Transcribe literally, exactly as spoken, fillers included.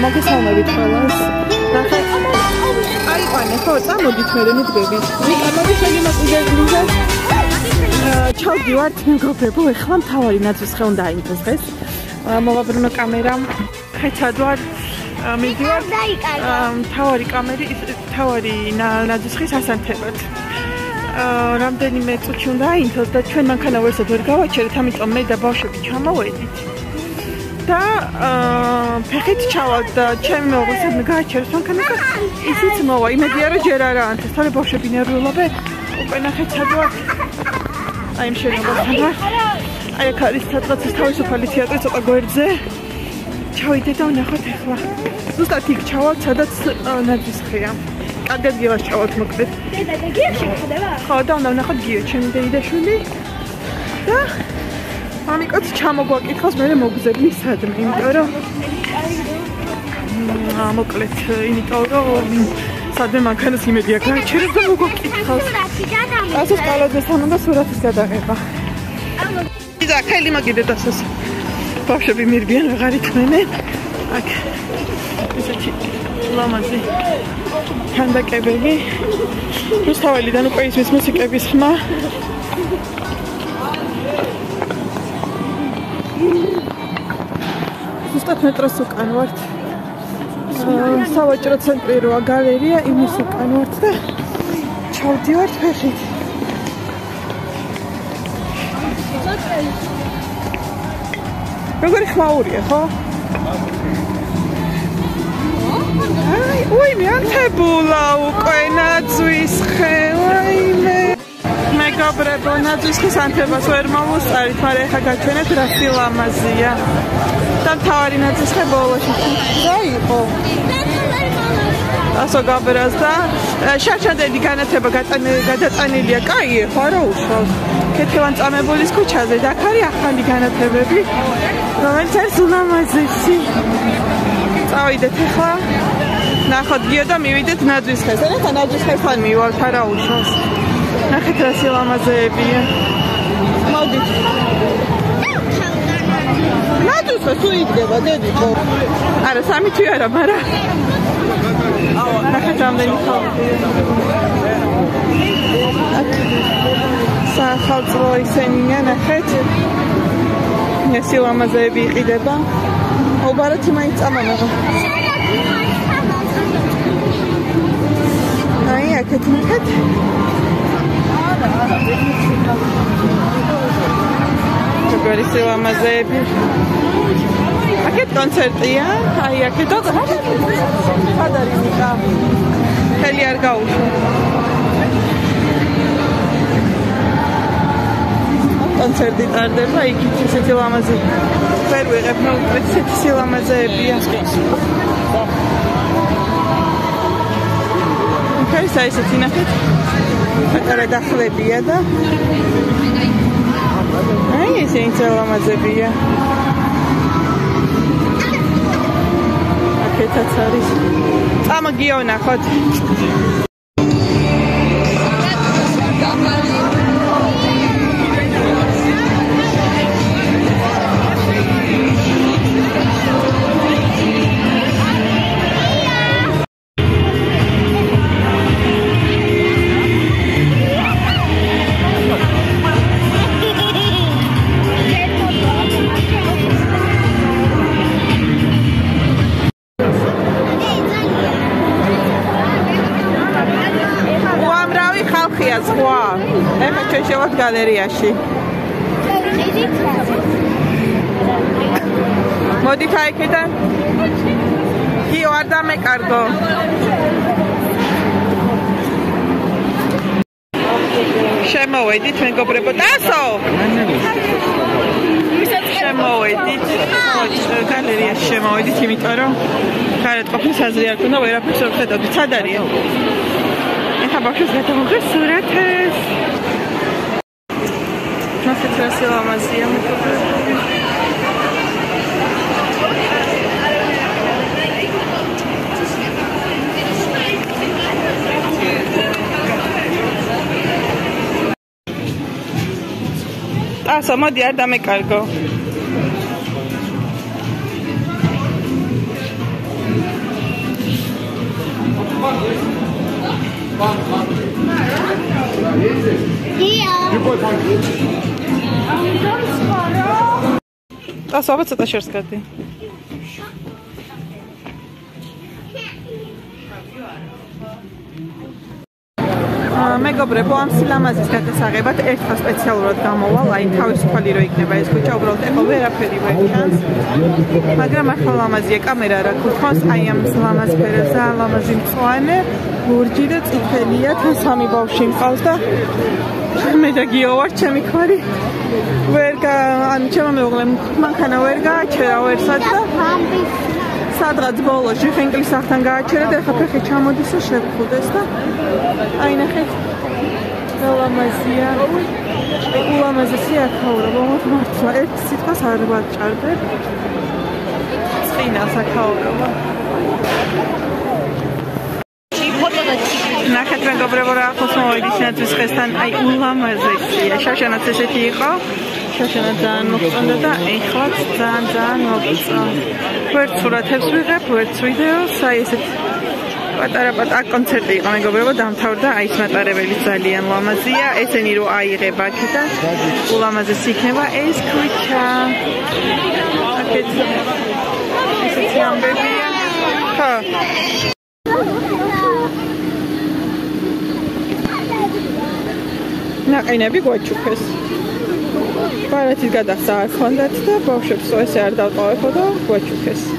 მოგესალმებით ყველას. ნახე. აიყვანე ხო, წამოდით მე მიდგები. ამოდი შემიმოწმდა. ჩავდივართ მეგობრებო, ეხლა მთავარი ნაძვის ხე უნდა აინთოს დღეს. მოვაბრუნო კამერამ. ხედავ ვარ მიდივარ მთავარი კამერი, მთავარი ნაძვის ხის ასანთებად. რამდენიმე წუთში უნდა აინთოს და ჩვენ მანქანა ვერსად ვერ გავაჩერეთ, ამიტომ მე და ბავშვები ჩამოვედით. და ფეხით ჩავალთ და ჩემი მეუღლე გააჩერეს მანქანა და ისიც მოვა. იმედია რომ ჯერ არა ანთეს, თორე ბავშვები ნერვიულობენ. უკვე ნახეთ სადღაც აი ამ შენობასთან ვარ. აი აქ არის სადღაც თავისუფალი თეატრი ცოტა გვერდზე. ჩავიდე და ვნახოთ ახლა. ზუსტად იქ ჩავალთ, სადაც ნაძვის ხეა. კარგად გილას ჩავალთ მოკლედ. დედა და გიაში ხდება? ხო, და უნდა ვნახოთ გიო, ჩემი დეიდაშვილი. და მამიკოც ჩამოგვაკითხავს, მე მოგზებნი სადმე, იმიტომ რომ აა მოკლედ, იმიტომ რომ სადმე მანქანას იმედია გააჩერებს და მოგვაკითხავს. ასოს კალაძესთან უნდა სურათის გადაღება. იზა ხელი მაგიდეთ ასოს. ბავშვები მირბიან, ვეღარ ითმენენ. აქ ესეთი ლამაზი ქანდაკებები. რუსთაველიდან უკვე ისმის მუსიკების ხმა. ზუსტად მეტროს უკან ვართ. სავაჭრო ცენტრი როა გალერეა, იმის უკან ვართ და ჩავდივართ ფეხით. როგორი ხმაურია, ხო? აი, უი, მე ანთებულა უკვე ნაძვის ხე, ვაიმე. მეგობრებო, ნაძვის ხის ანთებას ვერ მოვუსწარით, მაგრამ ეხლა გაჩვენეთ რა სილამაზია. და მთავარი ნაძვის ხე ბოლოში რა იყო? ასო გაბრაზდა. შარშანდელი განათება გადატანილია, კაია, ხო არა უშავს. ქეთევანწამებულის ქუჩაზე და აქ არის ახალი განათებები, რომელიც არის ულამაზესი. წავიდეთ ახლა, ნახოთ გიო და მივიდეთ ნაძვის ხეს. ეხლა ნაძვის ხესთან მივალთ, არა უშავს. ნახეთ რა სილამაზეებია. მოდით. ნაძვის ხე თუ იდგება, დედი ხო? არა, სამი თვე არა, მაგრამ ნახეთ რამდენი ხალხია. სახელმწიფო ისენია, ნახეთ. ეს სილამაზეები იყიდება. უბარათი მაინც წამამაღლა. აი, აქეთ ნახეთ. როგორი სილამაზეები. აქეთ კონცერტია. აი, აქეთ ხადარი მიკა. ხელი არ გაუშვა. კონცერტი ტარდება, იქით ესეთი ლამაზი. ვერ ვიღებ, მე უკვე ესეთი სილამაზეებია. იქ არის ესეთი ნახეთ. პატარა დახლებია და აი ესენი სილამაზებია. აქეთაც არის. წამოგიო ნახოთ. გალერეაში. მოდით აიქიდან. გიო არ დამეკარგო. შემოვედით მეგობრებო. დასო. შემოვედით. გალერეაში შემოვედით, იმიტომ რომ გარეთ ყოფნის აზრი არ ქონდა, ვერაფერს ვერ ხედავდი. სად არიან? ეხა ბავშვს გადავიღე სურათს. ნახეთ რა სილამაზია მეგობრებო. ასო მოდი არ დამეკარგო. Das aber ცოტა შერს გადი. მეგობრებო, ამ სილამაზის გადასაღებად ერთხელ სპეციალურად გამოვალ, აი თავისუფალი რო იქნება ეს ქუჩა, უბრალოდ ეხლა ვერაფერი ვერ ჩანს. მაგრამ ახლა ლამაზია კამერა რა გქონს, აი ამ ლამაზ ფერებსა, ლამაზი მწვანე, ლურჯი და წითელია, თან სამი ბავშვი მყავს და მე და გიო ვარ, ჩემი ქმარი. ვერ ანუ ჩემო მეუღლემ მანქანა ვერ გააჩერა ვერსად და სადღაც ბოლოში ხენკლის სახთან გააჩერა და ახლა ფეხი ჩამოდის და შევხვდეს და აი ნახეთ ლამაზია ულამაზესი აქაურობა მართლა ერთ სიტყვას არ ვაჭარბებ წინა საქაურობა ნახეთ მეგობრებო რა ახლოს მოვიდის ნაძვის ხესთან აი ულამაზესია შაშანაც ესეთი იყო შაშანა ძალიან მოგწონდა და ეხლაც ძალიან ძალიან მოგწონდა ვერც სურათებს ვიღებ ვერც ვიდეოს აი ესეთ პატარა პატარა კონცერტი იყო მეგობრებო დამთავრდა აი ეს მატარებელი ძალიან ლამაზია ესენი რო აიღებ აქედან ულამაზესი იქნება ეს ქუჩა აქეთ ესეთი ამბებია ხო ნაყინები გვაჩუქეს ბარათის გადახსა არ ხონდათ და ბავშვებს ესე არ დავტოვებო და გვაჩუქეს